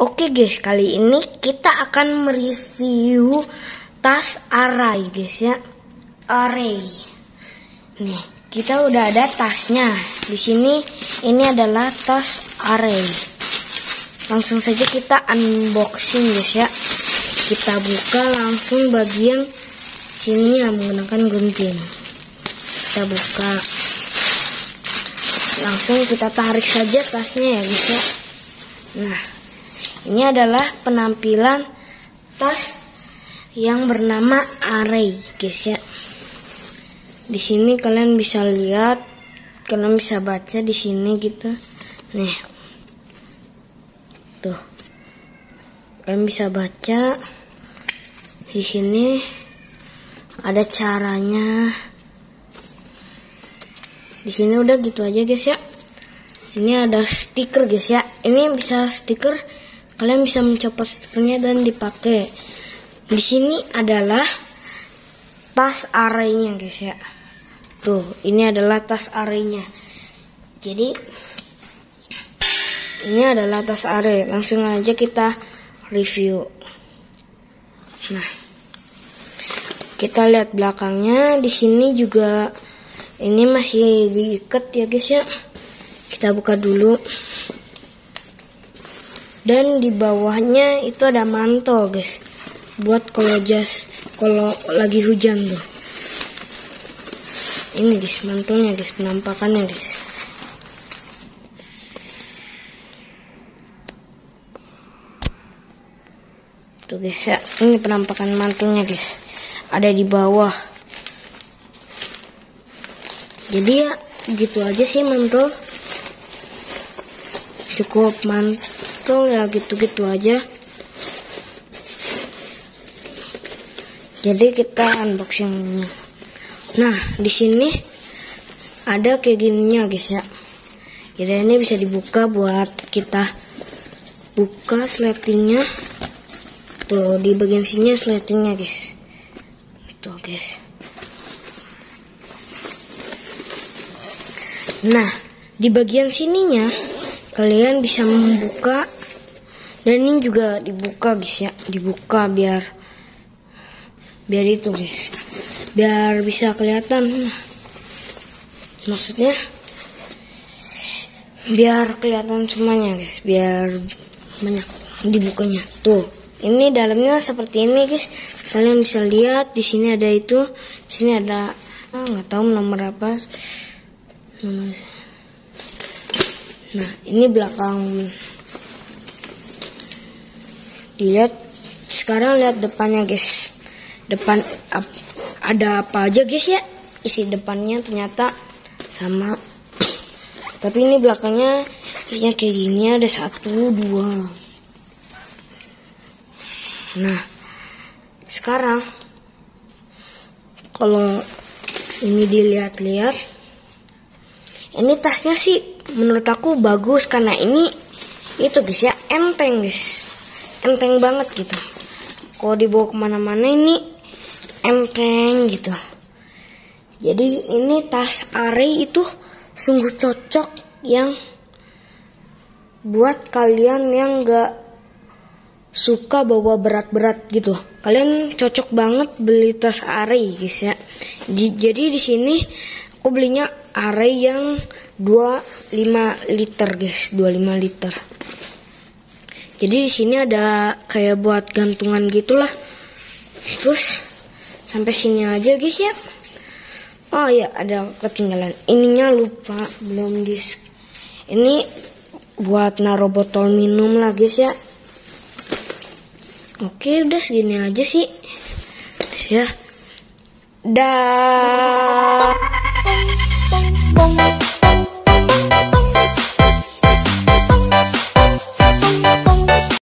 Oke guys, kali ini kita akan mereview tas Arai guys ya. Arai. Nih, kita udah ada tasnya. Di sini ini adalah tas Arai. Langsung saja kita unboxing guys ya. Kita buka langsung bagian sini ya menggunakan gunting. Kita buka. Langsung kita tarik saja tasnya ya guys ya. Nah, ini adalah penampilan tas yang bernama Arai guys ya. Di sini kalian bisa lihat, kalian bisa baca di sini gitu. Nih. Tuh. Kalian bisa baca di sini ada caranya. Di sini udah gitu aja guys ya. Ini ada stiker guys ya. Ini bisa stiker, kalian bisa mencopot stikernya dan dipakai. Di sini adalah tas Arainya guys ya. Tuh, ini adalah tas Arainya. Jadi ini adalah tas Arai. Langsung aja kita review. Nah, kita lihat belakangnya. Di sini juga ini masih diikat ya guys ya. Kita buka dulu. Dan di bawahnya itu ada mantel guys. Buat kalau lagi hujan tuh. Ini guys mantelnya guys, penampakannya guys. Tuh guys ya, ini penampakan mantelnya guys. Ada di bawah. Jadi ya gitu aja sih mantel. Cukup mantel ya gitu-gitu aja. Jadi kita unboxingnya. Nah, di sini ada kayak gininya guys ya. Jadi ini bisa dibuka buat kita buka sletingnya. Tuh di bagian sini sletingnya guys. Tuh guys. Nah, di bagian sininya kalian bisa membuka, dan ini juga dibuka guys ya. Dibuka biar itu guys. Biar bisa kelihatan. Maksudnya biar kelihatan semuanya guys. Biar banyak dibukanya. Tuh, ini dalamnya seperti ini guys. Kalian bisa lihat di sini ada itu. Di sini ada nggak tahu nomor apa. Nah, ini belakang. Dilihat sekarang, lihat depannya guys. Depan ada apa aja guys ya. Isi depannya ternyata sama. Tapi ini belakangnya isinya kayak gini, ada 1, 2. Nah, sekarang kalau ini dilihat-lihat, ini tasnya sih menurut aku bagus karena ini itu guys ya, enteng guys. Enteng banget gitu. Kalau dibawa kemana-mana ini enteng gitu. Jadi ini tas Arai itu sungguh cocok yang buat kalian yang gak suka bawa berat-berat gitu. Kalian cocok banget beli tas Arai guys ya. Jadi di sini aku belinya Arai yang 25 liter guys, 25 liter. Jadi di sini ada kayak buat gantungan gitulah. Terus sampai sini aja guys ya. Oh ya, ada ketinggalan. Ininya lupa, belum ini buat naruh botol minum lah guys ya. Oke, udah segini aja sih. Ya. Dah.